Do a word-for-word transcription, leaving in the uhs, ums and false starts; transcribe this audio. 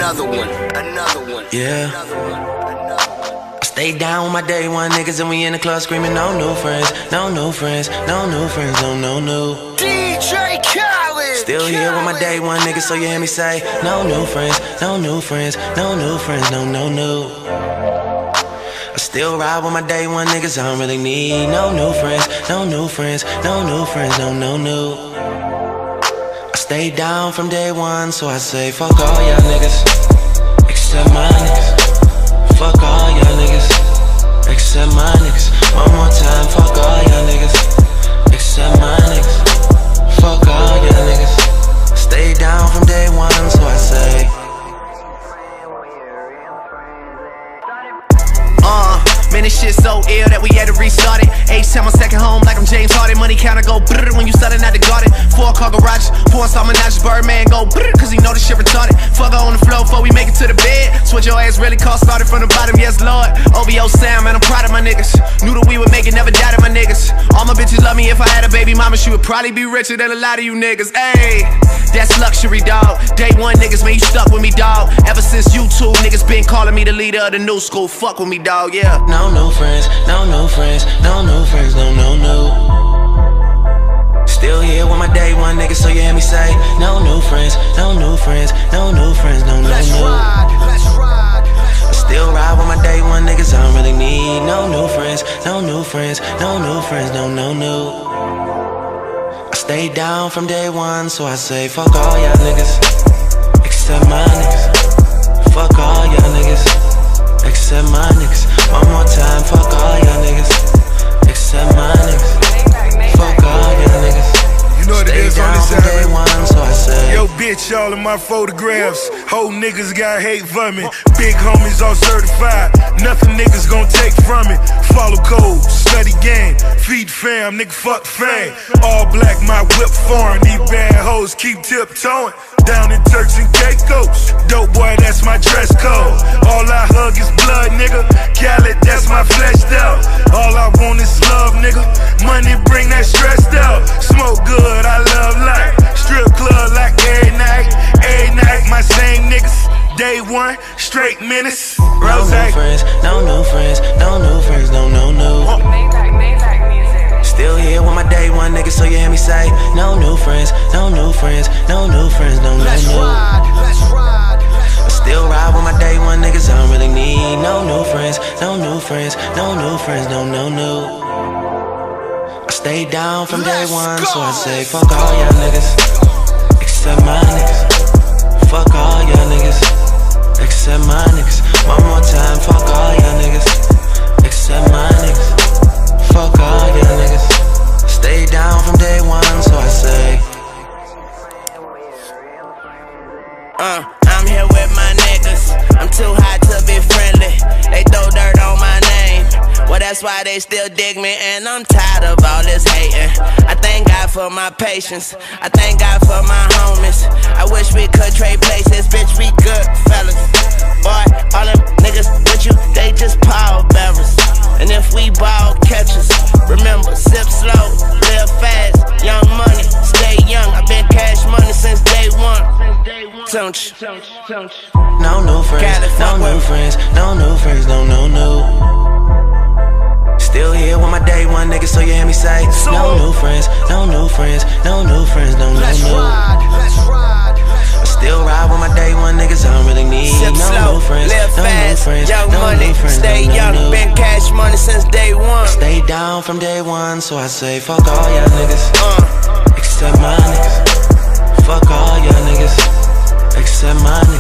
another one, another one. Yeah. I stay down with my day one niggas and we in the club screaming no new friends, no new friends, no new friends, no no new. D J Khaled. Still here with my day one niggas, so you hear me say no new friends, no new friends, no new friends, no no new. I still ride with my day one niggas, I don't really need no new friends, no new friends, no new friends, no no new. I stay down from day one, so I say fuck all y'all niggas, except my niggas. Fuck all y'all niggas, except my niggas. One more time, fuck all y'all niggas, except my niggas. Fuck all y'all niggas. Stay down from day one, so I say Uh, man, this shit so ill that we had to restart it. H-Town, my second home, like I'm James Harden. Money counter go brrr when you starting out the garden. Four car garages, four installment notches. Birdman go brrr, cause he know this shit retarded. Fuck her on the floor before we make it to the bed. Switch your ass really cost, started from the bottom, yes lord. O V O sound, man, I'm proud of my niggas. Knew that we would make it, never doubted my niggas. All my bitches love me, if I had a baby mama, she would probably be richer than a lot of you niggas. Ayy, that's luxury, dog. Day one niggas, man, you stuck with me, dog. Ever since you two niggas been calling me the leader of the new school. Fuck with me, dog, yeah. no new friends, no new friends, no new friends, no no new. Still here with my day one niggas, so you hear me say no new friends, no new friends, no new friends, no no Let's new. ride, let's ride. I still ride with my day one niggas, I don't really need no new friends, no new friends, no new friends, no no new. I stay down from day one, so I say fuck all y'all niggas, except my niggas. Fuck all y'all niggas, except my niggas. One more time, fuck all y'all niggas, except my niggas. Fuck all y'all niggas. You know what it is on this day side. one, so I say Yo, bitch, all in my photographs. Whole niggas got hate for me. Big homies all certified. Nothing niggas gon' take from it. Follow code, study game, feed fam, nigga fuck fame. All black, my whip foreign. These bad hoes keep tiptoeing. Down in Turks and Caicos. Dope boy, that's my dress code. All I hug is blood, nigga. Khaled, that's my fleshed out. All I want is love, nigga. Money bring that stressed out. Smoke good, I love life. Strip club like every night. Every night, my same niggas. Day one, straight minutes. no new friends, no new friends, no new friends, no no new. Still here with my day one niggas, so you hear me say no new friends, no new friends, no new friends, no no Let's new. ride, let's ride. I still ride with my day one niggas, I don't really need no new friends, no new friends, no new friends, no no new. I stay down from day Let's one, go. so I say fuck all y'all niggas, except my niggas. Fuck all y'all niggas, except my niggas. One more time, fuck all y'all niggas, except my niggas. Fuck all y'all niggas. Stay down from day one, so I say Uh, I'm here with my niggas. I'm too hot to be friendly. They throw dirt on my name. Well, that's why they still dig me, and I'm tired of all this hating. I thank God for my patience. I thank God for my homies. I wish we could trade places, bitch, we good fellas. Boy, all them niggas with you, they just power bearers. And if we ball catchers, remember, sip slow, live fast. Young money, stay young. I've been cash money since day one. Don't you? no new friends, no new friends, no new friends, no no new. Still here with my day one niggas, so you hear me say no new friends, no new friends, no new friends, no no Let's new. ride, let's ride. I still ride with my day one niggas, I don't really need Sip no slow, new friends, live no new fast. friends, Young no money, new friends, stay no young. no new. Been cash money since day one. Stay down from day one, so I say fuck all y'all niggas, Uh. except my niggas. Fuck all y'all niggas, except my niggas.